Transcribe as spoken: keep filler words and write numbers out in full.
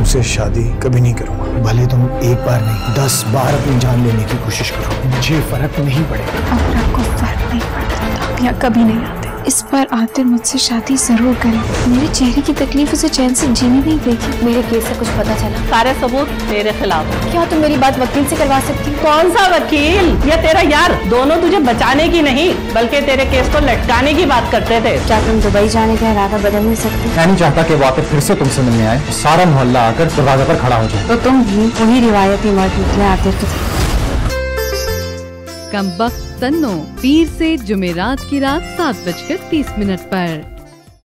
तुमसे शादी कभी नहीं करूंगा। भले तुम एक बार नहीं दस बार अपनी जान लेने की कोशिश करो, मुझे फर्क नहीं पड़ेगा। अगर आपको फर्क नहीं पड़ता तो आप यहाँ कभी नहीं आते। इस पर आते मुझसे शादी जरूर करें। मेरे चेहरे की तकलीफ उसे चैन से जीने नहीं देगी। मेरे केस से कुछ पता चला? सारे सबूत मेरे खिलाफ। क्या तुम मेरी बात वकील से करवा सकती? कौन सा वकील? ये तेरा यार। दोनों तुझे बचाने की नहीं बल्कि तेरे केस को लटकाने की बात करते थे। क्या तुम दुबई जाने का इरादा बदल नहीं सकती? मैं नहीं चाहता कि वाक़ई फिर से तुमसे मिलने आए, सारा मोहल्ला आकर दरवाजे पर खड़ा हो जाए। तो तुम भी वही रिवायती मर्द निकले आते थे। कमबख्त तन्नो, पीर से जुमेरात की रात सात बजकर तीस मिनट पर।